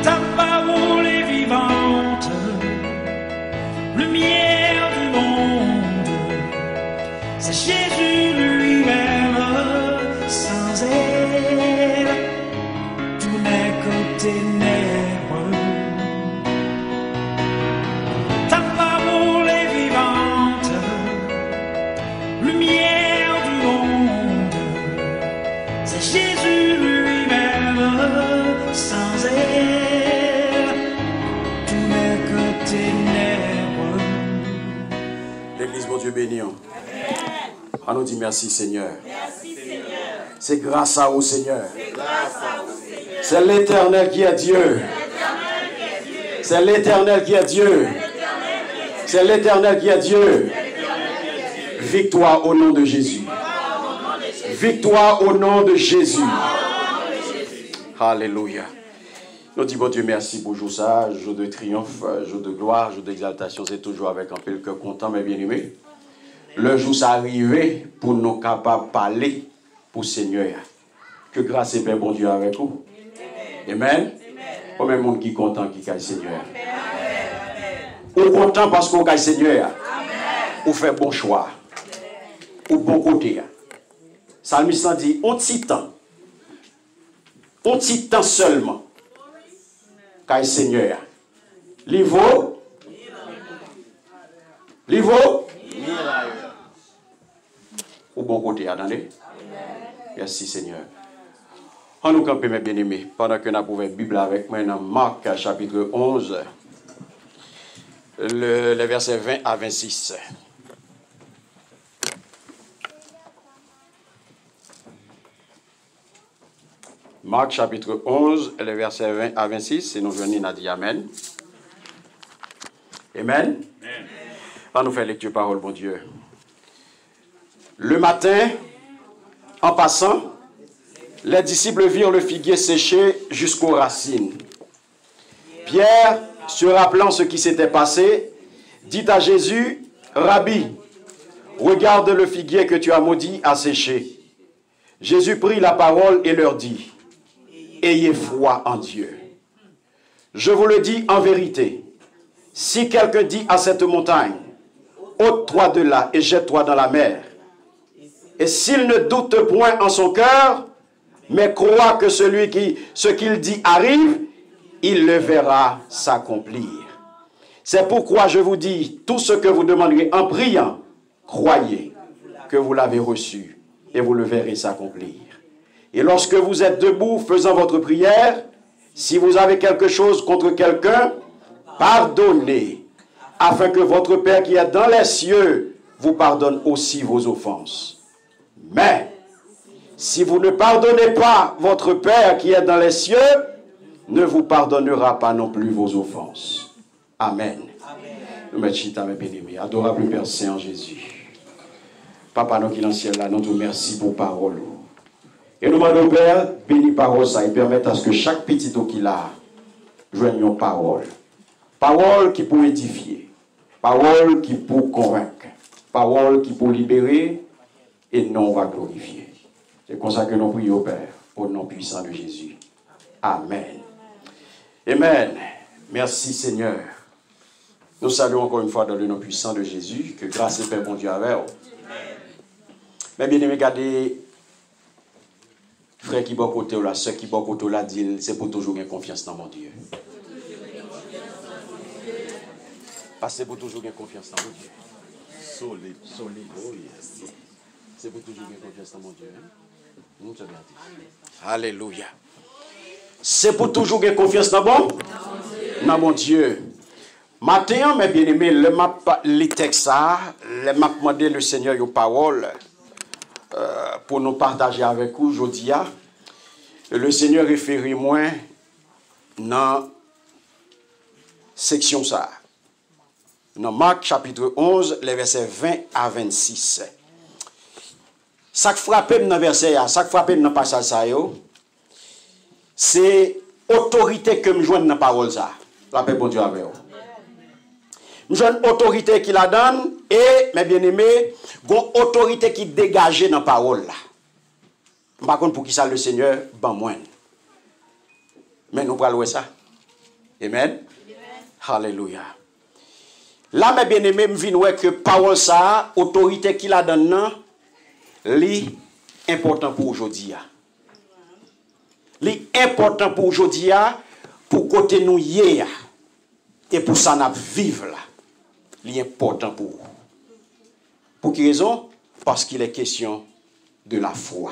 Ta parole est vivante, lumière du monde. C'est Jésus lui-même. Sans elle, tout n'est que ténèbres. Ta parole est vivante, lumière du monde. C'est Jésus lui-même. Sans elle, tout n'est que ténèbres. L'église, mon Dieu béni. On nous dit merci Seigneur. C'est grâce à vous Seigneur. C'est l'Éternel qui est Dieu. C'est l'Éternel qui est Dieu. C'est l'Éternel qui est Dieu. Victoire au nom de Jésus. Victoire au nom de Jésus. Alléluia. Nous disons, bon Dieu, merci pour jour ça, jour de triomphe, jour de gloire, jour d'exaltation. C'est toujours avec un peu le cœur content, mes bien-aimés. Le jour s'est arrivé pour nous capables de parler pour le Seigneur. Que grâce et paix, bon Dieu, avec vous. Amen. Au même monde qui est content, qui est le Seigneur. Ou content parce qu'on est le Seigneur. Ou fait bon choix. Ou bon côté. Salmiste dit, on titan seulement. Car le Seigneur. L'Ivo. Ou bon côté, attendez. Merci Seigneur. On nous campe, mes bien-aimés, pendant que nous avons la Bible avec moi dans Marc chapitre 11, les versets 20 à 26. Marc chapitre 11, les versets 20 à 26, et nous venons à dire Amen. Amen. On nous fait lecture parole, bon Dieu. Le matin, en passant, les disciples virent le figuier séché jusqu'aux racines. Pierre, se rappelant ce qui s'était passé, dit à Jésus, « Rabbi, regarde le figuier que tu as maudit a séché. » Jésus prit la parole et leur dit, « Ayez foi en Dieu. Je vous le dis en vérité, si quelqu'un dit à cette montagne, « ôte-toi de là et jette-toi dans la mer, » et s'il ne doute point en son cœur, mais croit que ce qu'il dit arrive, il le verra s'accomplir. C'est pourquoi je vous dis, tout ce que vous demanderez en priant, croyez que vous l'avez reçu et vous le verrez s'accomplir. Et lorsque vous êtes debout faisant votre prière, si vous avez quelque chose contre quelqu'un, pardonnez, afin que votre Père qui est dans les cieux vous pardonne aussi vos offenses. Mais, si vous ne pardonnez pas votre Père qui est dans les cieux, ne vous pardonnera pas non plus vos offenses. Amen. Nous mettons chita, mes bien-aimés. Adorable Père Saint Jésus. Papa, nous qui dans le ciel là, nous te remercions pour parole. Et nous demandons, Père, bénis parole ça et permettre à ce que chaque petit eau qu'il a joigne une parole. Parole qui peut édifier. Parole qui peut convaincre. Parole qui peut libérer. Et non, on va glorifier. C'est comme ça que nous prions, Père, au nom puissant de Jésus. Amen. Amen. Merci, Seigneur. Nous saluons encore une fois dans le nom puissant de Jésus. Que grâce et paix, bon Dieu, avec vous. Mais bien aimé, regardez, frère qui va côté là, soeur qui va côté là, dit, c'est pour toujours avoir confiance dans mon Dieu. Parce que c'est pour toujours avoir confiance dans mon Dieu. Solide. Oh yes. C'est pour toujours avoir confiance dans mon Dieu. Alléluia. C'est pour toujours avoir confiance dans mon Dieu. Maintenant, mes bien-aimés, les textes, les m'a demandé le Seigneur une parole pour nous partager avec vous aujourd'hui. Le Seigneur réfère moi dans section ça. Dans Marc chapitre 11, les versets 20 à 26. Ça qui frappe dans verset, ça qui frappe dans passage ça, c'est autorité que me joigne dans parole ça. La paix bon Dieu avec vous. Nous avons une autorité qui la donne et, mes bien-aimés, une autorité qui dégage dans la parole. Par contre, pour qui ça le Seigneur, ben moins. Mais nous parlons ça. Amen. Alléluia. Là, mes bien-aimés, je viens que parole ça, autorité qu'il a donné, c'est important pour aujourd'hui. C'est important pour aujourd'hui, pour côté nous hier. Et pour ça, nous vivre là. C'est important pour vous. Pour quelle raison? Parce qu'il est question de la foi.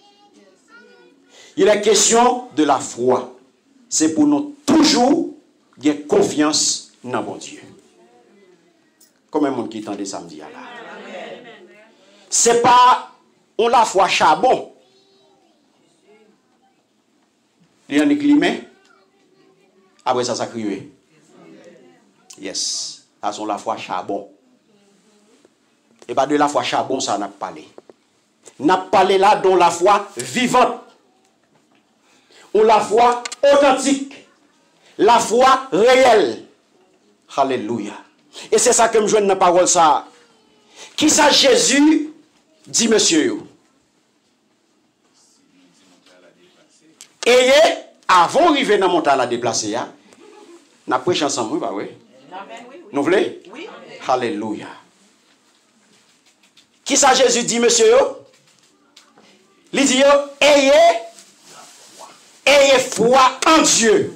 Il est question de la foi. C'est pour nous toujours avoir confiance dans mon Dieu. Comme un monde qui tendait samedi là. C'est pas on la foi charbon. Il y a un climat. Après ça, ça crie. Yes. Ça sont la foi charbon. Et pas de la foi charbon, ça n'a pas parlé. N'a parlé là dans la foi vivante. Ou la foi authentique. La foi réelle. Alléluia. Et c'est ça que je joue dans la parole ça. Qui ça Jésus dit monsieur? Et avant d'arriver dans la montagne à déplacer, nous avons prêché ensemble, oui, bah oui. Nous voulons? Oui. Alléluia. Qui ça Jésus dit monsieur? Il dit ayez foi en Dieu.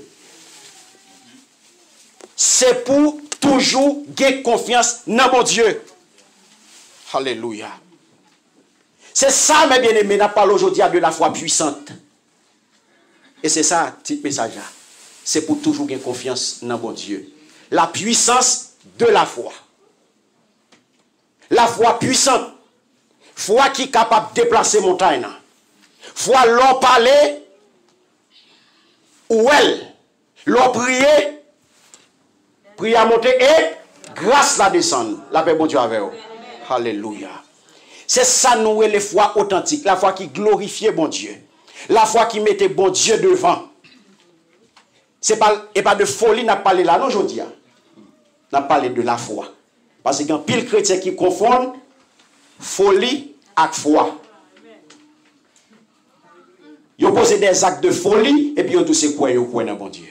C'est pour toujours gagner confiance dans mon Dieu. Alléluia. C'est ça, mes bien-aimés, nous parlons aujourd'hui de la foi puissante. Et c'est ça, petit message là. C'est pour toujours gagner confiance dans mon Dieu. La puissance de la foi. La foi puissante. Foi qui est capable de déplacer montagne. Foi l'on parler ou elle. L'on prier. Prier à monter et grâce la descendre. La paix bon Dieu avec vous. Alléluia. C'est ça nous les foi authentique. La foi qui glorifiait bon Dieu. La foi qui mettait bon Dieu devant. C'est pas, et pas de folie, n'a parlé là, non, aujourd'hui. N'a parlé de la foi. Parce qu'il y a un pile chrétien qui confondent folie avec foi. Ils posent des actes de folie et puis ils ont tous ces quoi, ils croient dans bon Dieu.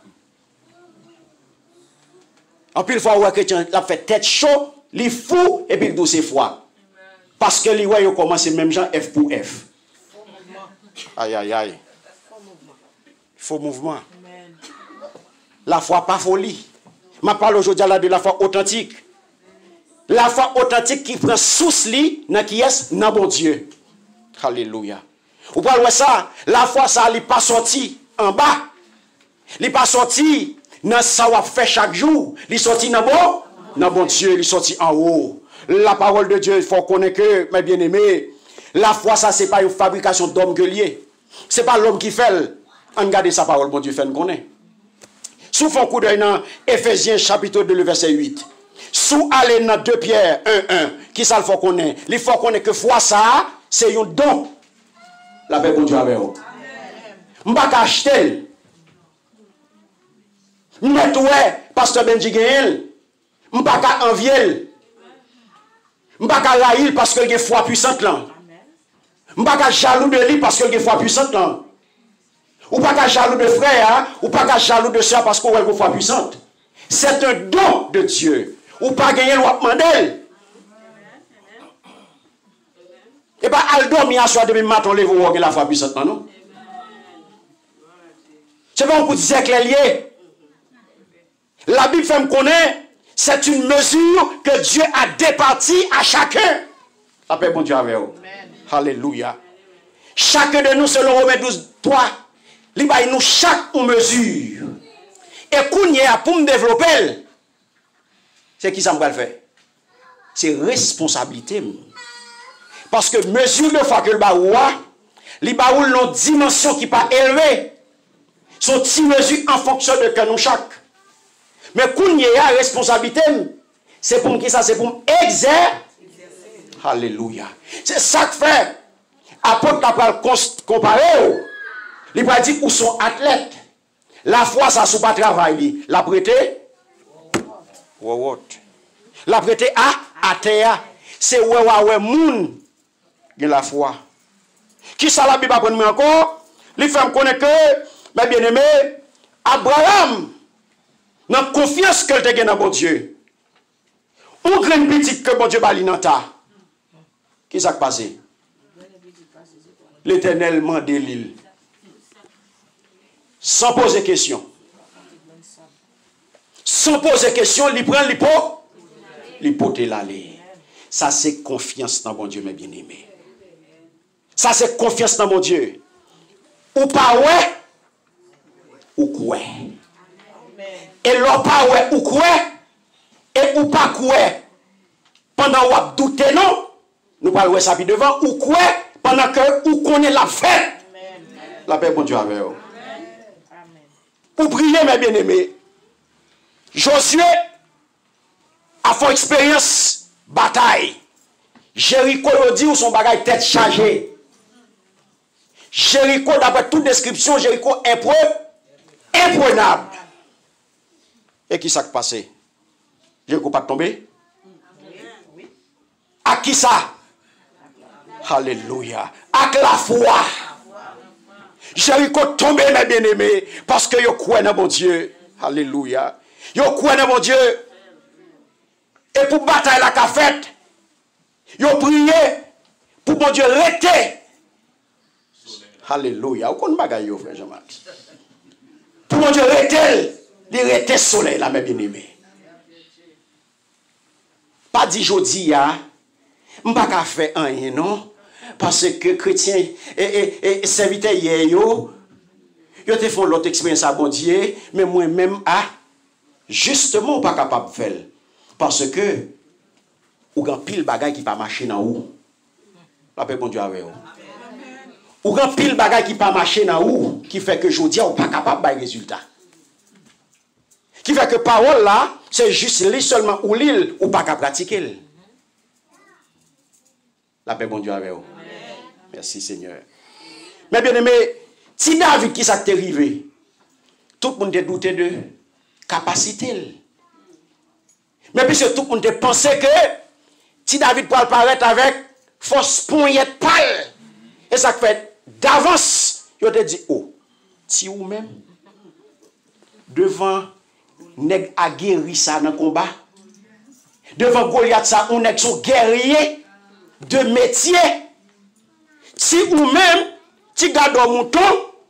En pile fois, un chrétien a fait tête chaud, il fou et puis il dit c'est foi. Parce que les ouais, ils commencent même gens F pour F. Aïe, aïe, aïe. Faux mouvement. La foi pas folie. Je parle aujourd'hui de la foi authentique. La foi authentique qui prend source dans qui est dans bon Dieu. Alléluia. Vous parlez de ça, la foi ça n'est pas sorti en bas. Il n'est pas sorti dans ça qu'on fait chaque jour. Il est sorti dans bon Dieu, il est sorti en haut. La parole de Dieu, il faut connaître que, mes bien-aimés, la foi, ça, ce n'est pas une fabrication d'homme gueulier. Ce n'est pas l'homme qui fait. On regarde sa parole, bon Dieu fait, nous connaît. Sous un coup d'œil dans Ephésiens chapitre 2, le verset 8. Sous aller dans 2 Pierre 1, qui ça il faut connaître? Il faut connaître que foi, ça, c'est un don. La paix, bon Dieu avec vous. Je ne vais pas acheter. Je ne vais pas pasteur Benji Gaël. Je ne vais pas envier. Je ne vais pas raïl parce qu'il y a une foi puissante là. Je ne vais pas jaloux de lui parce qu'il y a une foi puissante là. Ou pas jaloux de frère, ou pas jaloux de soeur parce qu'il y a une foi puissante. C'est un don de Dieu. Ou pas gagner le droit de demander. Et pas al dormir à soir demain matin, on vous la foi puissante non. C'est pas un coup de siècle lié. La Bible fait me connaître. C'est une mesure que Dieu a départie à chacun. La paix, bon Dieu, avec vous. Alléluia. Chacun de nous, selon Romains 12, 3, il nous chaque mesure. Et qu'on y a pour me développer, c'est qui ça me va le faire? C'est responsabilité. Parce que mesure de fois que le baoua, il y a une dimension qui n'est pas élevée. Son petit mesure en fonction de que nous chaque. Mais quand il y a responsabilité, c'est pour qui ça? C'est pour exercer. Alléluia. C'est ça que fait. Apôtre Capral comparé. Il va dire où sont athlètes. La foi, ça ne pas travail. La prêter. La prêter à terre. C'est ouais moun de la foi. Qui ça la Bible apprend encore? Il fait me connaître que, mes bien-aimés, Abraham Dans la confiance que tu as dans bon Dieu. On grain petit que bon Dieu bali dans ta. Qui s'est passé? L'Éternel mande l'île. Sans poser question. Sans poser question, il prend l'hypothèse l'aller. Ça c'est confiance dans bon Dieu, mes bien-aimés. Ça c'est confiance dans mon Dieu. Ou pas ouais, ou quoi. Et l'on pas ouais, ou quoi, et ou pas quoi. Pendant qu'on doute non, nous parlons ça puis devant, ou quoi, pendant que ou connaît la fête. La paix bon Dieu avec vous. Pour prier mes bien-aimés. Josué a fait expérience bataille. Jéricho a dit où son bagage tête chargée. Jéricho, d'après toute description, Jéricho imprenable. Et qui s'est passé? Jéricho pas tombé? À qui ça? Alléluia. À la foi. Jéricho tombé, mes bien-aimés, parce que yo croit dans mon Dieu. Alléluia. Yo croit dans mon Dieu. Et pour bataille la cafette, yo prié pour mon Dieu arrêter. Alléluia. Vous connaissez bagaille frère Jean-Max. Pour mon Dieu arrêter, il arrêter soleil là mes bien-aimés. Pas dit jodi ya, m'pa ka faire rien non parce que chrétien et serviteur hier yo te font l'autre expérience à bon Dieu mais moi même justement pas capable faire parce que ou gan pile bagay qui pas marcher dans ou. La paix bon Dieu avec vous. Ou gan pile bagay qui pas marcher dans ou qui fait que jodi ou pas capable de résultat. Qui fait que parole là, c'est juste lui seulement ou l'île ou pas qu'à pratiquer. La paix bon Dieu avec vous. Merci Seigneur. Mais bien aimé, si David qui s'est arrivé, tout le monde a douté de capacité. Mais puisque tout le monde a pensé que si David peut apparaître avec force poignette pâle, et ça fait d'avance, il a dit, oh, si ou même, devant nèg a guéri ça dans le combat. Devant Goliath ça, on est son guerrier de métier. Si ou même, tu gardes un mouton,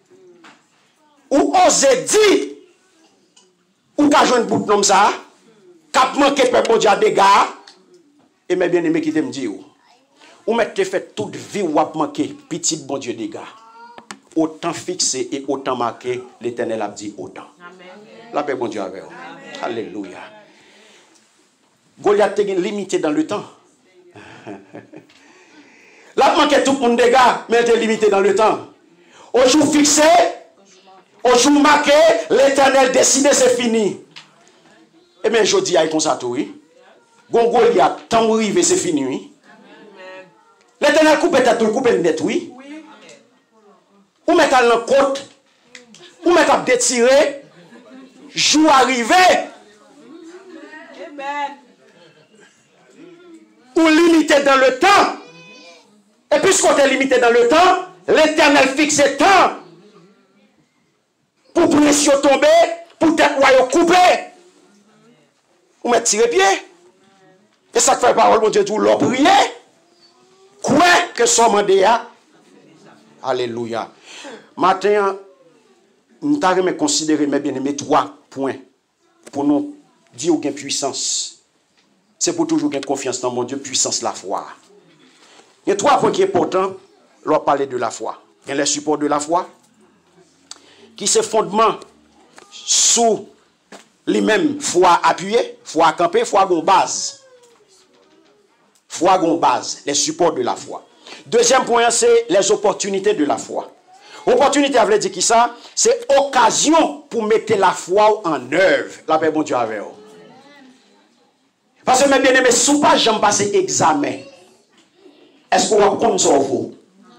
ou ose dire, ou ka joindre bout comme ça, cap manquer peuple Dieu dégâts, et mes bien-aimés qui te me dit ou mettez fait toute vie ou a manquer petit bon Dieu dégâts. Autant fixé et autant marqué, l'Éternel a dit autant. La paix bon Dieu avec vous. Alléluia. Goliath était limité dans le temps. Là, manquait tout le monde dégâts, mais il était limité dans le temps. Au jour fixé, au jour marqué, l'Éternel décidé, c'est fini. Et bien, je dis, il y a comme ça tout, oui. Goliath, tant arrivé, c'est fini, oui. L'Éternel coupe tête, tout coupe net, oui. Ou met à la côte, ou met à détirer, jour arrivé. Ou limité dans le temps. Et puisqu'on est limité dans le temps, l'Éternel fixe le temps pour pression tomber, pour tête royaume couper. Ou mettre tirer pied. Et ça fait parole, mon Dieu, tout l'on prier. Quoi que son mandat. Alléluia. Matin, nous avons considéré, mes bien-aimés, 3 points pour nous dire qu'il y a puissance. C'est pour toujours avoir confiance dans mon Dieu, puissance, la foi. Il y a 3 points qui sont importants lorsqu'on parle de la foi. Il y a le support de la foi, qui se fondement sous les mêmes foi appuyée, foi campée, foi gon base. Foi gon base, les supports de la foi. Deuxième point, c'est les opportunités de la foi. Opportunité, veut dire qui ça? C'est occasion pour mettre la foi en œuvre. La paix, bon Dieu, avec vous. Parce que mes bien-aimés, si vous pas jamais passé examen, est-ce qu'on va prendre ça vous?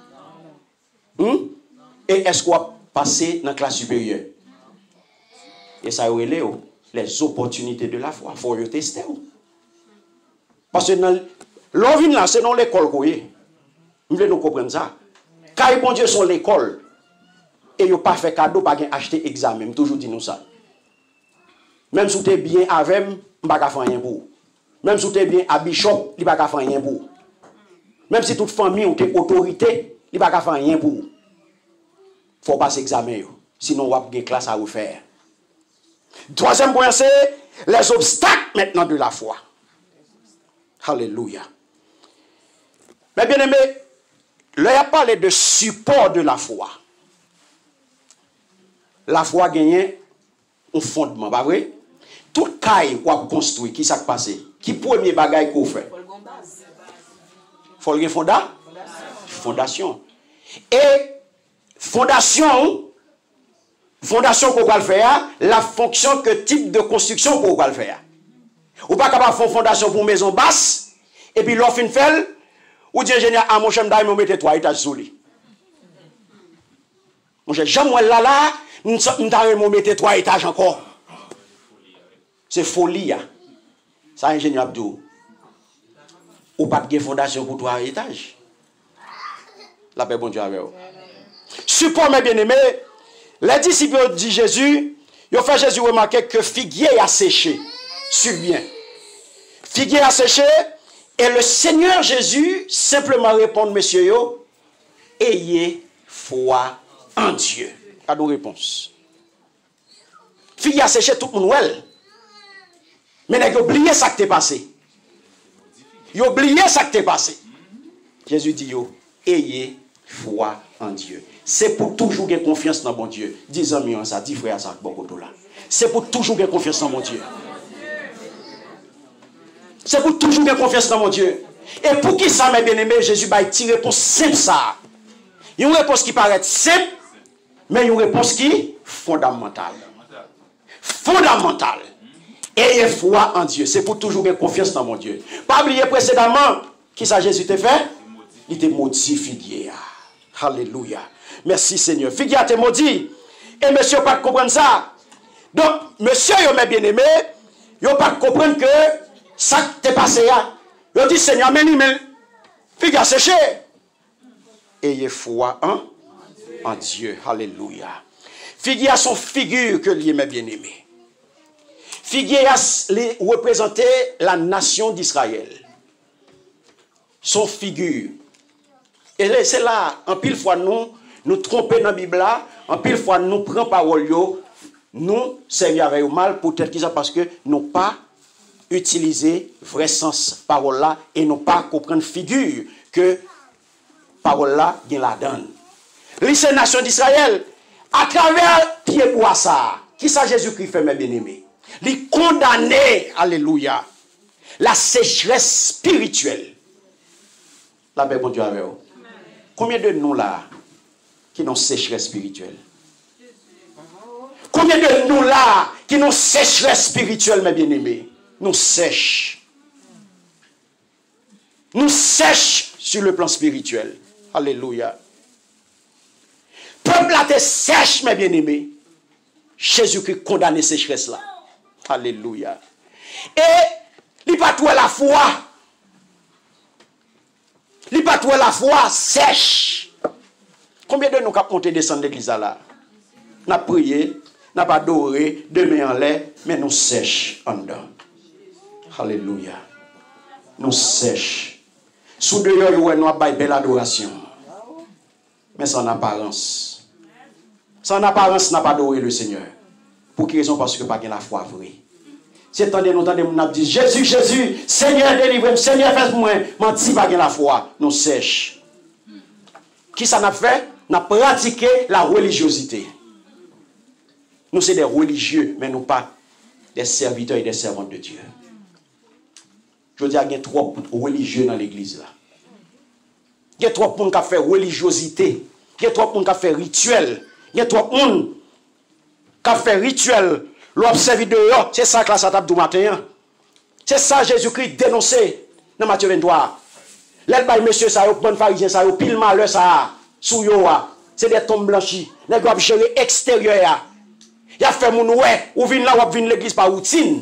Et est-ce qu'on va passer dans la classe supérieure? Et ça relève les opportunités de la foi. Il faut le tester. Parce que l'envie là, c'est dans l'école. Vous voulez nous comprendre ça? Car bon Dieu sont l'école. Et ils n'ont pas fait cadeau, pas acheter examen. Toujours dit nous ça. Même si tu es bien avec, je ne peux pas faire rien pour. Même si tu es bien à Bishop, il ne peut pas faire rien pour. Même si toute famille ou toute autorité, il ne peut pas faire rien pour. Il faut passer l'examen. Sinon, on va avoir une classe à refaire. Troisième point, c'est les obstacles maintenant de la foi. Alléluia. Mais bien aimé, là, il a parlé de support de la foi. La foi gagne un fondement, pas vrai? Tout caille qu'on construit, qui s'est passé? Qui premier bagage qu'on fait? Faut le fondation. Et fondation qu'on va le faire, la fonction que type de construction qu'on va le faire. Ou pas capable de faire fondation pour une maison basse, et puis l'offre une fait, ou dit ingénieur, à mon chambre d'ailleurs, mettez 3 étages sous lui. Mon cher, jamais là, nous avons mis 3 étages encore. C'est folie. Ça, ingénieur Abdou. Ou pas de fondation pour 3 étages. La paix, bon Dieu, avec vous. Support, mes bien-aimés, les disciples de Jésus, ils ont fait Jésus remarquer que figuier a séché. Suivez bien. Figuier a séché, et le Seigneur Jésus simplement répond, monsieur, yo, ayez foi en Dieu. À nos réponses. Figuier a séché tout le monde. Mais ils ont oublié ça qui t'est passé. Ils ont oublié ça qui t'est passé. Jésus dit, yo, ayez foi en Dieu. C'est pour toujours avoir confiance dans mon Dieu. 10 amis en ça, 10 frères ça, bon côté là. C'est pour toujours avoir confiance dans mon Dieu. C'est pour toujours avoir confiance dans mon Dieu. Et pour qui ça, mes bien-aimés, Jésus va tirer réponse simple ça. Il y a une réponse qui paraît simple, mais il y a une réponse qui est fondamentale. Fondamentale. Ayez foi en Dieu. C'est pour toujours avoir confiance dans mon Dieu. Pas oublier précédemment, qui ça Jésus t'a fait? Il t'a maudit figuier. Alléluia. Merci Seigneur. Figuier t'a maudit. Et monsieur pas comprendre ça. Donc, monsieur, mes bien-aimés, il pas comprendre que ça t'est passé. Il dit Seigneur, mais figuier séché. Ayez foi en Dieu. Alléluia. Figuier a son figure que lié, mes bien-aimés. Figuier a représenté la nation d'Israël. Son figure. Et c'est là, en pile fois, nous trompons dans la Bible, en pile fois, nous prenons parole, nous servons avec le mal, peut-être qu'ils parce que nous n'avons pas utilisé vrai sens parole là, et nous pas comprendre figure que parole là, il la donne. C'est la nation d'Israël, à travers pied bois ça, qui ça Jésus-Christ fait, mes bien-aimés? Il condamner, alléluia, la sécheresse spirituelle. La paix, bon Dieu, avec vous. Combien de nous là qui n'ont sécheresse spirituelle? Combien de nous là qui n'ont sécheresse spirituelle, mes bien-aimés? Nous sèches. Nous sèches sur le plan spirituel. Alléluia. Peuple là te sèche, mes bien-aimés. Jésus-Christ condamne cette sécheresse là. Alléluia. Et il pas tout la foi. Il pas tout la foi sèche. Combien de nous qui monté descendre l'église là? N'a prié, n'a pas adoré, deux mains en l'air, mais nous sèche en dedans. Alléluia. Nous sèche. Sous dehors, nous avons une belle adoration. Mais sans apparence. Sans apparence, n'a pas adoré le Seigneur. Pour quelle raison? Parce que pas la foi vraie. Si attendez, nous dit Jésus, Jésus, Seigneur, délivre-moi, Seigneur, fais-moi, menti pas la foi, nous sèche. Qui ça n'a fait? N'a pratiqué la religiosité. Nous sommes des religieux, mais nous pas des serviteurs et des servantes de Dieu. Je veux dire, il y a trop de religieux dans l'église là. Il y a trop de monde qui fait religiosité. Il y a trop de monde qui fait rituel. Il y a trop de monde qui fait rituel. L'observer dehors, c'est ça que la tape du matin. C'est ça Jésus-Christ dénoncé dans Matthieu 23. L'aide by monsieur ça, bon pharisien ça, pile malheur ça, sous yo, c'est des tombes blanchies. Les gars gérer extérieur. Il a fait mon ouais, ou vient là ou vient l'église par routine.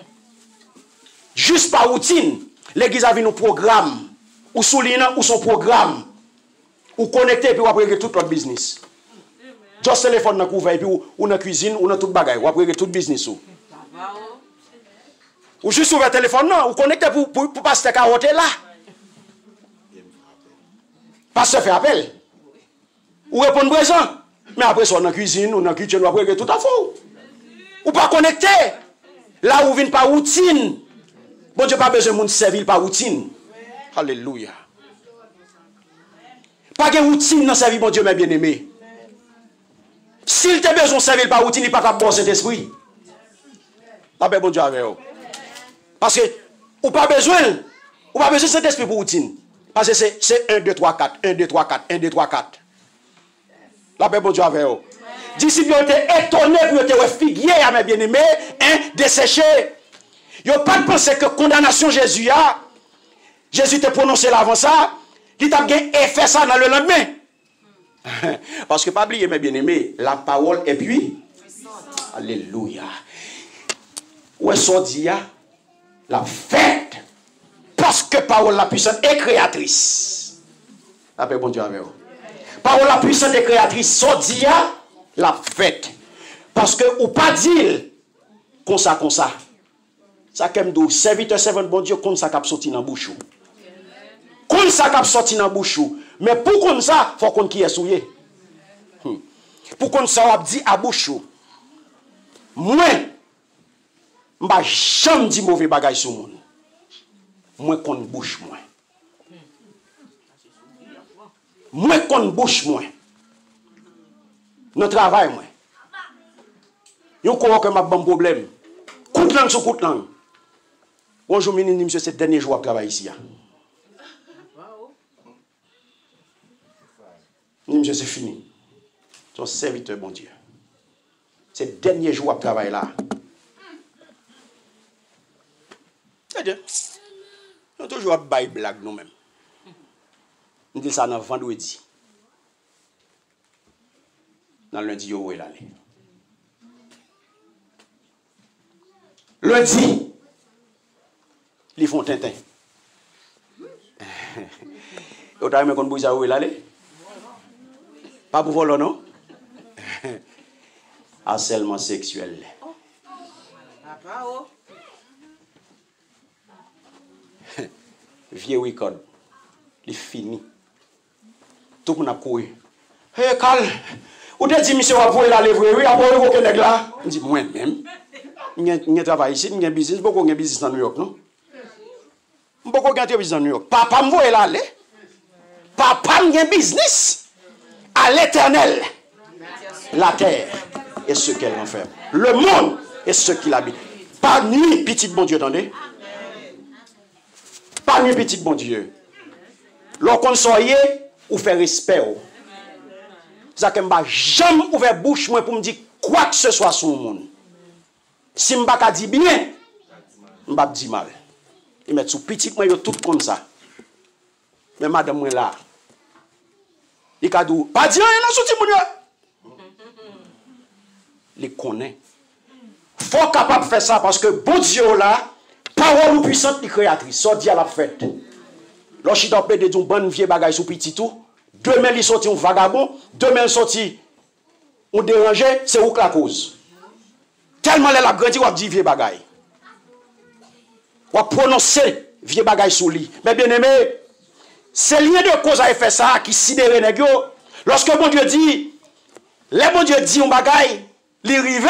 Juste par routine, l'église a vu nos programmes, ou souligner ou son programme, ou connecter puis ou après tout notre business. Juste téléphone dans couvert puis ou dans cuisine ou dans toute bagaille, ou après tout business ou. Ou juste ouvert le téléphone, non, ou connecté pour passer carotte là. Pasteur fait appel. Ou répondre présent. Mais après, soit dans la cuisine, ou dans la kitchen, ou après, tout à faux. Ou pas connecté. Là où vient par routine. Bon Dieu, pas besoin de servir par routine. Alléluia. Pas de routine dans sa vie, bon Dieu, mes bien-aimés. S'il te besoin de servir par routine, il n'y a pas de bon Saint-Esprit. La paix, bon Dieu, avec vous. Parce que, ou pas besoin de Saint-Esprit pour routine. Parce que c'est 1, 2, 3, 4, 1, 2, 3, 4, 1, 2, 3, 4. La paix, bon Dieu, avec vous. Disciples ont été étonnés pour être figuier à mes bien-aimés, desséchés. Ils n'ont pas pensé que condamnation Jésus a. Jésus t'a prononcé là avant ça, il t'a fait ça dans le lendemain. Parce que pas oublier mes bien-aimés, la parole est puis. Alléluia. Où est-ce qu'on dit la fête? Parce que parole la puissante est créatrice. La paix, bon Dieu, avec vous. Parole la puissante est créatrice, son dit la fête. Parce que ou pas dire comme ça. Ça qu'aime d'où serviteur servant bon Dieu comme ça cap sorti dans bouche. Comme ça cap sorti dans bouche. Mais pour comme ça, faut qu'on qui est souillé. Pour qu'on ça on dit à bouche. Moi m'pa jamais dit mauvais bagage sur monde. Moi qu'on bouche moi. Moi qu'on bouche moi. Notre travail moi. Yon croit que m'a bon problème. Coup de langue sur coup de langue. Bonjour ministre, monsieur, c'est le dernier jour à travailler ici. Monsieur, c'est fini. Son serviteur, bon Dieu. C'est le dernier jour à travailler là. C'est-à-dire, nous avons toujours à blague nous-mêmes. Nous disons ça dans vendredi. Dans lundi, vous voyez l'aller. Lundi, ils font Tintin. Vous avez qu'on bouge à où il allait? Pas pour voler, non? Harcèlement sexuel. Vieux record. Il est fini. Tout le monde a couru. Hé, Carl, où te dit, monsieur, vous voyez la lèvre? Oui, après, vous voyez là? Je dis, moi-même. Je travaille ici, je business, beaucoup de business dans New York, non? Beaucoup de business dans New York. Papa me voit là aller. Papa me business à l'éternel. La terre et ce qu'elle enferme. Le monde et ce qu'il habite. Pas nuit, petit bon Dieu, attendez. Pas nuit, petit bon Dieu. Lorsqu'on soyez, ou fait respect. Ça que m'a jamais ouvert bouche moi pour me dire quoi que ce soit sur le monde. Si je ne dis bien, je ne dis mal. Ils mettent sous petit, moi, tout comme ça. Mais madame, moi là. Il a dit, pas dire rien, sorti mon Dieu. Il connaît. Il faut capable de faire ça parce que bon Dieu là, parole puissante, il créatrice. Ça dit à la fête. Lorsqu'il doit péter d'une bonne vieille bagaille sous petit tout, demain il sorti un vagabond, demain il sorti un dérangé, c'est où que la cause. Tellement elle a grandi, on a dit vieux bagaille. On a prononcé vieux bagaille sous lui. Mais bien aimé, c'est lien de cause à effet ça qui sidère nèg yo. Lorsque bon Dieu dit, les bon Dieu dit un bagaille, li rive.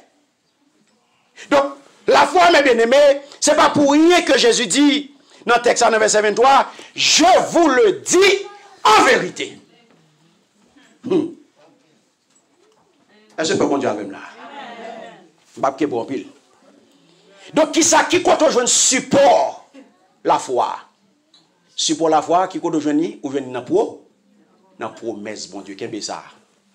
Donc, la foi, mes bien aimés, c'est pas pour rien que Jésus dit, dans le texte en verset 23, je vous le dis en vérité. Est-ce que bon Dieu a même là? Bon pile. Donc, qui compte jouer support la foi? Support la foi, qui compte jouer ou jouer dans promesse, bon Dieu, qu'est-ce ça?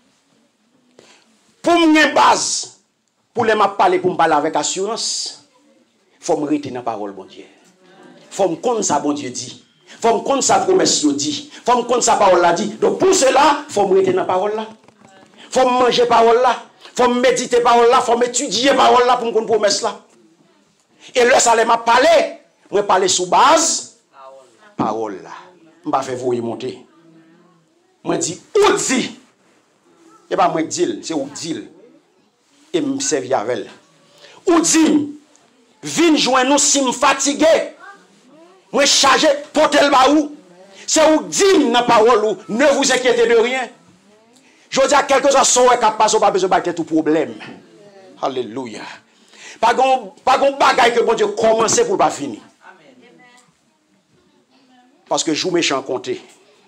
Pour une base, pour les parler, pour me parler avec assurance, il faut me retenir dans la parole, bon Dieu. Il faut me connaître ça, bon Dieu dit. Il faut me connaître sa promesse, dit. Il faut me connaître sa parole, là dit. Donc, pour cela, il faut me retenir dans la parole, là. Il faut me manger parole, là. Il faut me méditer parole là, il faut m'étudier parole là pour me connaître promesse là. Et là, ça m'a parlé. Je parler sous base parole là. Je vais faire vous y monter. Je dis, ou dit. Et pas moi qui dis, c'est ou dit. Et me servir avec elle. Ou dit, Vin joindre nous si me fatigué. Moi chargé porter le baou. C'est où digne dans parole ou ne vous inquiétez de rien. Je dis à quelque chose son qui passe pas besoin de tout problème. Alléluia. Pas gon bagaille que bon Dieu commencer pour pas finir. Parce que joue méchant compter.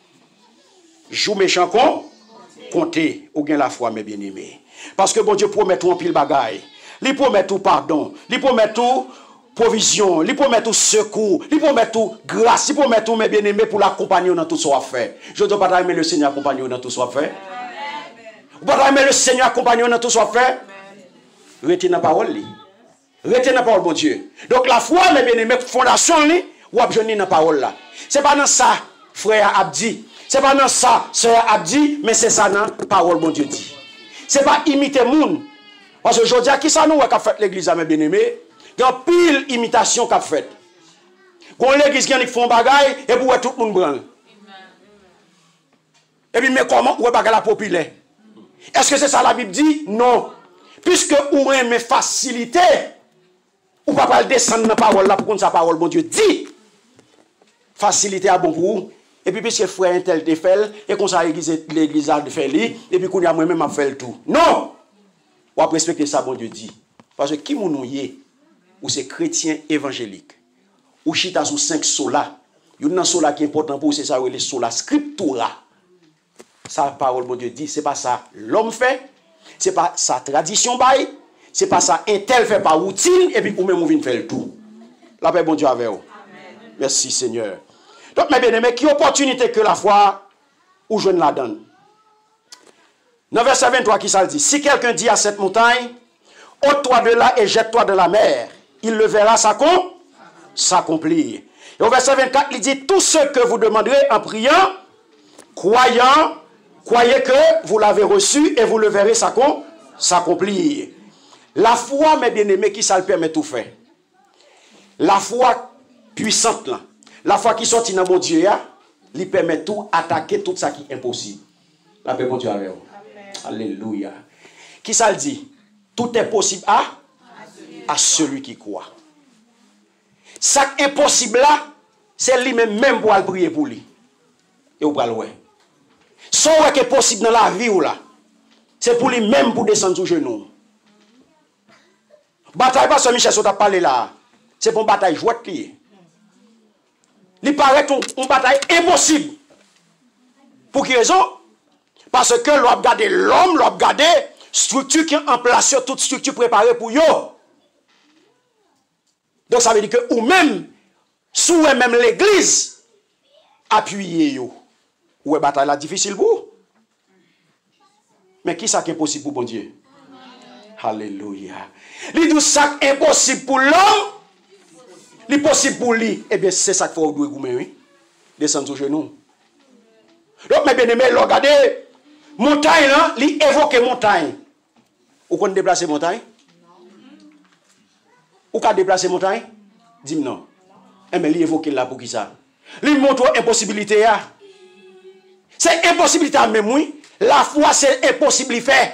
Joue méchant compter ou gain la foi mes bien-aimés. Parce que bon Dieu promet tout en pile bagaille. Il promet tout pardon, il promet tout provision, il promet tout secours, il promet tout grâce, il promet tout mes bien-aimés pour l'accompagner dans tout ce qu'on fait. Je ne dois pas aimer le Seigneur accompagner dans tout ce qu'on fait. Vous ne pouvez pas aimer le Seigneur accompagner dans tout ce qu'on fait. Retenez la parole. Retenez la parole, bon Dieu. Donc la foi, mes bien-aimés, fondation, ou abjeunir dans la parole là. Ce n'est pas dans ça, frère Abdi. Ce n'est pas dans ça, sœur Abdi, mais c'est ça dans la parole, bon Dieu dit. Ce n'est pas imiter moun. Parce que je dis à qui ça nous a fait l'église, mes bien-aimés? Il y a pile imitation qu'a fait. Quand l'église qui font bagaille, et pour tout le monde branle. Et puis, mais comment on bagaille la populaire? Est-ce que c'est ça la Bible dit? Non. Puisque on aime facilité, ou pas descendre dans la parole là pour qu'on sa parole, bon Dieu dit. Facilité à bon pour vous. Et puis, puisque frère un tel te fait, et qu'on sa l'église a fait lui, et puis qu'on a moi-même à faire tout. Non! On va respecter ça, bon Dieu dit. Parce que qui nous y ou c'est chrétien évangélique, ou chita sous 5 solas, il y a un sola qui est important pour vous, c'est ça, les sola scriptura. Ça, la parole, bon Dieu dit, c'est pas ça l'homme fait, c'est pas sa tradition bail, c'est pas ça un tel fait par routine, et puis ou même on vient faire le tout. La paix, bon Dieu, avec vous. Merci, Seigneur. Donc, mes bien-aimés, qui opportunité que la foi, ou je ne la donne. Dans verset 23, qui ça le dit? Si quelqu'un dit à cette montagne, ôte-toi de là et jette-toi de la mer, il le verra s'accomplir. Et au verset 24, il dit, tout ce que vous demanderez en priant, croyant, croyez que vous l'avez reçu et vous le verrez s'accomplir. La foi, mes bien-aimés, qui ça le permet tout faire. La foi puissante, là, la foi qui sortit dans mon Dieu, lui permet tout attaquer tout ça qui est impossible. La paix, mon Dieu, avec vous. Alléluia. Qui ça le dit? Tout est possible à celui qui croit. Ça qui est impossible là, c'est lui-même même pour prier pour lui. Et vous parlez. Ce qui est possible dans la vie, c'est pour lui-même pour descendre sur genou. Bataille, pas ce Michel, ça t'a parlé là. C'est pour une bataille jouette. Il paraît une bataille impossible. Pour quelle raison? Parce que l'on a regardé l'homme, l'on a regardé structure qui est en place, toute structure préparée pour yo. Donc ça veut dire que ou même, sous même l'église, appuyez yo. Ou est bataille là difficile pour vous. Mais qui ça qui est impossible pour bon Dieu? Alléluia. Il dit ça impossible pour l'homme, l'impossible pour lui. Eh bien c'est ça qu'il faut vous oui. Descendre sur genoux. Donc mes bien-aimés, regardez, montagne là, il évoque montagne. Ou qu'on déplace montagne? Ou qu'on déplace montagne? Dis-moi non. Eh mais il évoque là pour qui ça? Il montre impossibilité. C'est impossibilité à même oui. La foi c'est impossible à faire.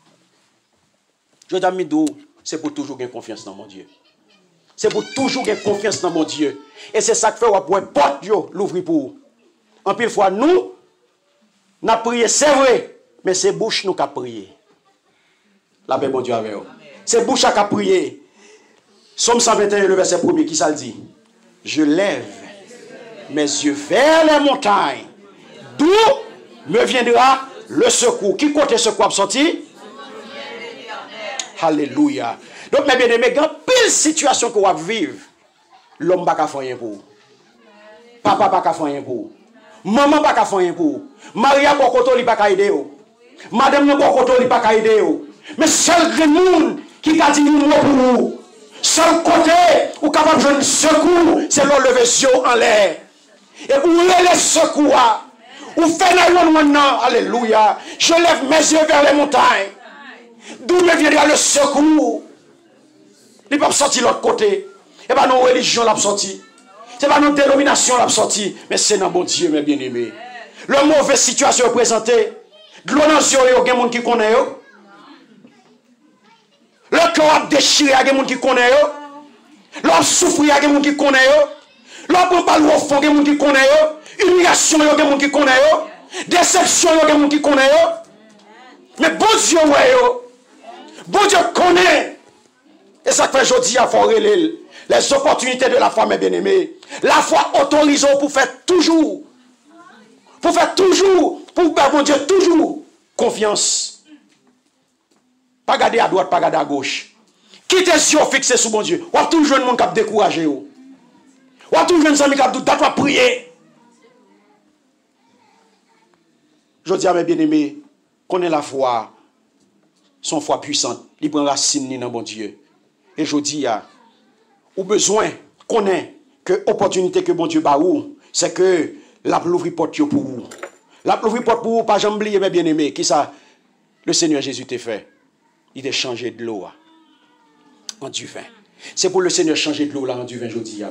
Je dis c'est pour toujours gagner confiance dans mon Dieu. C'est pour toujours gagner confiance dans mon Dieu. Et c'est ça que fait pour porte l'ouvrir pour vous. En pile fois nous n'a prié, c'est vrai, mais c'est bouche nous qui a prié. La paix, bon Dieu, avec vous. C'est bouche qui a prié. Somme 121, le verset 1er, qui ça le dit? Je lève mes yeux vers les montagnes. D'où me viendra le secours? Qui côté secours a sorti? Alléluia. Donc, mes bien-aimés, dans pile situation que vous vivre, l'homme n'a pas faire rien pour vous. Papa n'a pas faire rien pour vous. Maman n'a pas faire rien pour vous. Maria n'a pas aider vous. Madame n'a pas aider vous. Mais seul le monde qui a dit nous pour vous. Seul côté où capable de jouer secours, c'est de lever les yeux en l'air. Et où est le secours? Où fait la maintenant? Alléluia. Je lève mes yeux vers les montagnes. D'où me viendra le secours? Il ne peut pas sortir de l'autre côté. Ce n'est pas nos religions qui sont sorties. Ce n'est pas nos dénominations qui sont sorties. Mais c'est dans bon Dieu, mes bien-aimés. La mauvaise situation est présentée. De l'eau dans les yeux, il y a des gens qui connaissent. Le cœur a déchiré, il y a des gens qui connaissent. L'on souffre, il y a des gens qui connaissent. L'on parle au fond, il y a des gens qui connaissent. Humiliation, il y a des gens qui connaissent. Déception, il y a des gens qui connaissent. Mais bon Dieu, bon Dieu connaît. Et ça fait aujourd'hui à fort les opportunités de la foi, mes bien-aimés. La foi autorise pour faire toujours. Pour faire toujours. Pour faire, mon Dieu, toujours confiance. Pas garder à droite, pas garder à gauche. Quittez les yeux fixés sur mon Dieu. Ou toujours un monde qui a découragé. Ou toujours un ami qui a dit, doit prier. Je dis à mes bien-aimés, connaît la foi, son foi puissante. Il prend racine dans mon Dieu. Et je dis à ou besoin connaît que l'opportunité que mon Dieu bat ou, c'est que la l'ouvrir porte pour vous. La l'ouvrir porte pour vous, pas jamais oublier mes bien-aimés. Qui ça? Le Seigneur Jésus t'a fait. Il t'a changé de l'eau en du vin. C'est pour le Seigneur changer de l'eau là en du vin aujourd'hui.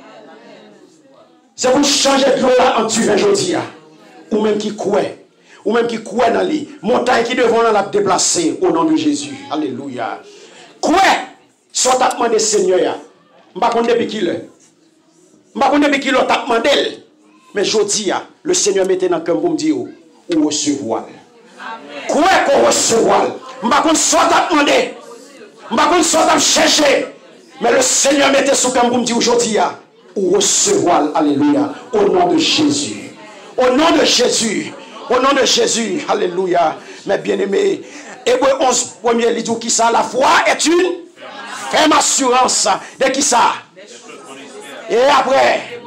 C'est pour changer de l'eau là en du vin aujourd'hui. Ou même qui croit. Ou même qui croit dans les montagnes qui devant la déplacer au nom de Jésus. Alléluia. Quoi? Soit à demander Seigneur. Je ne sais pas depuis qui le. Je ne sais pas depuis qui le t'a demandé. Mais je dis, le Seigneur mettait dans le cœur pour me dire, ou recevoir. Quoi qu'on recevoir? Je ne sais pas soit à demander. Je ne sais pas soit à chercher. Mais le Seigneur mettait son cœur pour me dire aujourd'hui, ou recevoir. Alléluia. Au nom de Jésus. Au nom de Jésus. Au nom de Jésus. Alléluia. Mes bien-aimés. Hébreux 11, premier, il dit qui ça? La foi est une ferme assurance. De qui ça? Et après?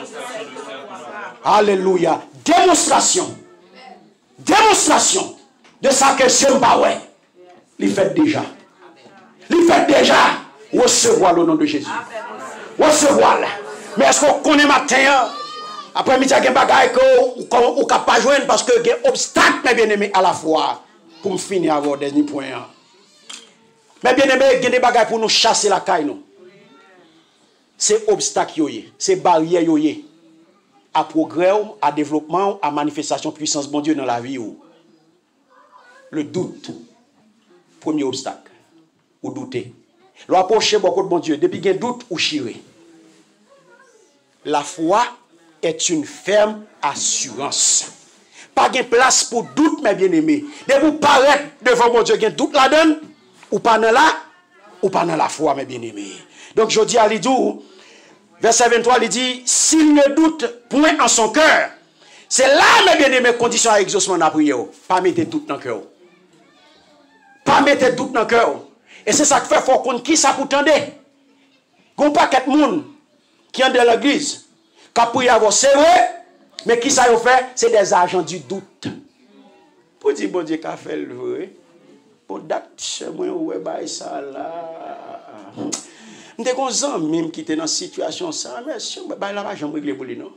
Alléluia. Démonstration. Démonstration de ça que je ne pas ouais. Il fait déjà. Il fait déjà. Recevoir le nom de Jésus. Recevoir. Mais est-ce qu'on connaît matin? Après, il y a des bagailles qu'on ne peut pas joindre parce que il y a des obstacles, mes bien-aimés, à la fois. Pour me finir avant le dernier point. Mais bien-aimés, il y a des bagailles pour nous chasser la caille. C'est obstacle, c'est barrière à progrès, à développement, à manifestation de puissance de bon Dieu dans la vie. Le doute. Premier obstacle. Ou douter. L'approcher beaucoup de bon Dieu. Depuis qu'il y a doute ou chirer. La foi est une ferme assurance. Pas de place pour doute, mes bien-aimés. De vous paraître devant mon Dieu, il y a doute là-dedans, ou pas dans la foi, mes bien-aimés. Donc je dis à l'idou, verset 23, il dit, s'il ne doute point en son cœur, c'est là, mes bien-aimés, condition à exaucement de la prière. Pas mettre doute dans le cœur. Pas mettre doute dans le cœur. Et c'est ça que fait faut qu'on qui ça pour tendre. Qu'on pas quatre monde qui est dans l'église, qui a prié avant, c'est vrai, mais qui ça fait, c'est des agents du doute. Pour dire bon Dieu qu'a fait le vrai. Pour date moi ouais bah ça là. M'était content même qui était dans situation ça, mais bah là pas jamais régler pour lui non.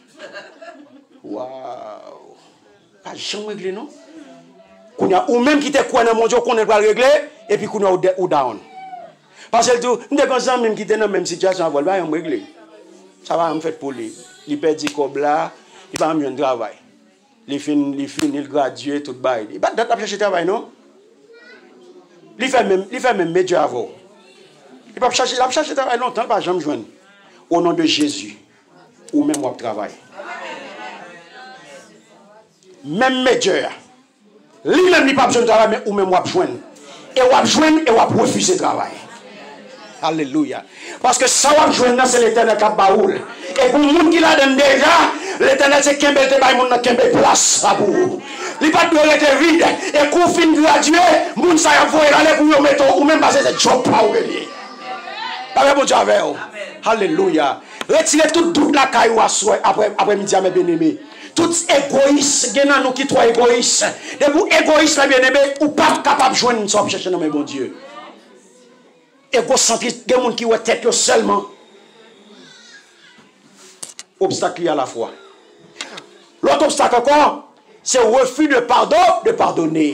Waouh. Pas jamais régler non. Ou même qui était quoi dans mon Dieu qu'on ne pas régler et puis qu'on a ou down. Parce que tout m'était content même qui était dans même situation avant bah jamais régler. Ça va me faire pour lui. Il perd du cob là, il va mieux travail. Il finit, il gradue tout bail. Il va pas chercher travail non. Il fait même médias avant. Il va chercher travail longtemps, il va jamais joindre. Au nom de Jésus, ou même au travail. Même médias. Lui-même il pas besoin de travail mais ou même au joindre. Et au joindre et au refuser travail. Alléluia. Parce que ça va joindre c'est l'Éternel qui a baoul. Et pour le monde qui l'a donné déjà, l'Éternel c'est Kembel te bail monde Kembel place à vous. Il pas doit être vide et qu'on fin gradué, monde ça y a voyer aller pour mettre ou même passer ce job pas ou relié. Avec bon Dieu avec. Alléluia. Retirez tout doute la caillou après midi mes bien-aimés. Tout égoïste, il y a nous qui trop égoïstes. De vous égoïstes mes bien-aimés ou pas capable de joindre nous sommes chercher dans mes bon Dieu. Égocentriste, il y a des gens qui ont tête seulement. Obstacle à la fois. L'autre obstacle encore, c'est le refus de pardon, de pardonner.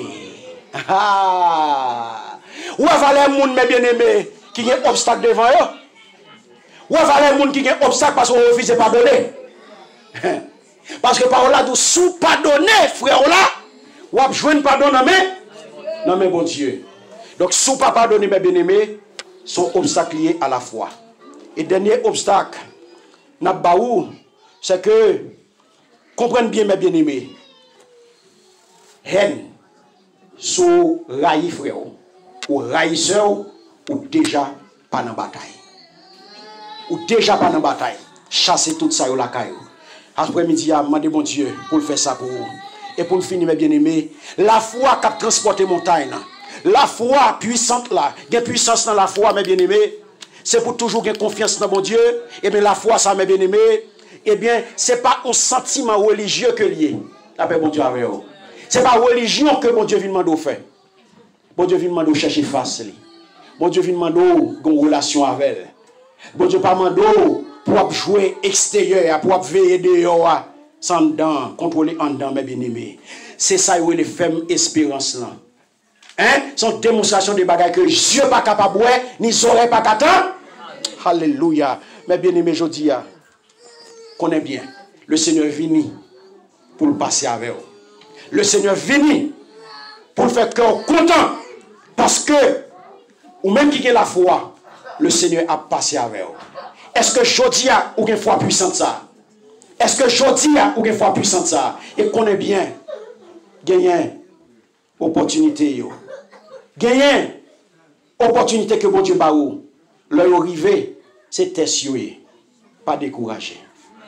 Où est-ce les gens, mes bien-aimés, qui ont un obstacle devant eux? Où est-ce les gens qui ont un obstacle parce qu'on refuse de pardonner? Parce que par là, nous sous pardonner, frère, là, ou avez besoin de pardon dans mes bon Dieu. Donc, sous pas pardonner, mes bien-aimés, sont obstacles liés à la foi. Et dernier obstacle, n'a baou, c'est que, comprenez bien mes bien-aimés, haine, sous raï frère, ou raïsseur, ou déjà pas dans bataille. Ou déjà pas dans bataille. Chasser tout ça au la caillou. Après-midi, a demandé mon Dieu pour le faire ça pour vous. Et pour le finir, mes bien-aimés, la foi qui a transporté montagne, la foi puissante là, il y a puissance dans la foi, mes bien-aimés, c'est pour toujours avoir confiance dans mon Dieu. Et bien la foi, ça, mes bien-aimés, eh bien, c'est pas un sentiment religieux que lié. Après, mon Dieu, avec vous. C'est pas religion que mon Dieu vient demander au fait. Mon Dieu vient demander chercher face. Mon Dieu vient demander une relation avec elle. Mon Dieu pas demander pour jouer extérieur, pour veiller dehors, sans dedans, contrôler en dedans, mes bien-aimés. C'est ça où les femmes espérance là. Hein? Son démonstration de bagages que Dieu pas capable, ni oreilles pas capable. Alléluia. Mes bien-aimés, je dis, connais bien, le Seigneur vini pour le passer avec vous. Le Seigneur vini pour le faire cœur content. Parce que, ou même qui a la foi, le Seigneur a passé avec vous. Est-ce que jeudi a ou une foi puissante ça? Est-ce que jeudi a ou une foi puissante ça? Et connaît bien, gagner opportunité. Gagner opportunité que bon Dieu ba ou. L'œil arrivé, c'est testé, pas découragé.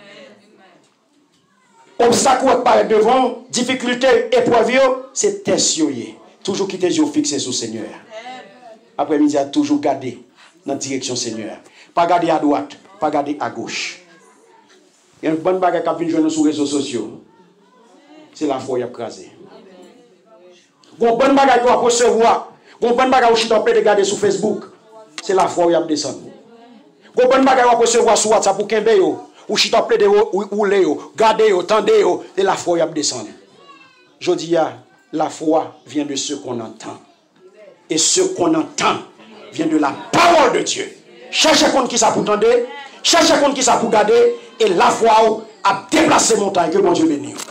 Obstacle qui apparaît devant, difficulté, épreuve, c'est testé. Toujours quitter les yeux fixés sur le Seigneur. Après-midi, a toujours garder dans la direction Seigneur. Pas garder à droite, pas garder à gauche. Il y a une bonne bagarre qui vient jouer sur les réseaux sociaux. C'est la foi qui a crasé. Il y a une bonne bagarre qui va recevoir. Il y a une bonne bagarre qui va regarder sur Facebook. C'est la foi qui a descendu. Il y a une bonne bagarre qui va recevoir sur WhatsApp pour qu'un béo. Ou si tu as plaidé ou léo, gardez, tendez, c'est la foi qui a descendu. Je dis, la foi vient de ce qu'on entend. Et ce qu'on entend vient de la parole de Dieu. Cherchez contre qui ça pour tendre, cherchez contre qui ça pour garder, et la foi a déplacé montagne. Que bon Dieu bénisse.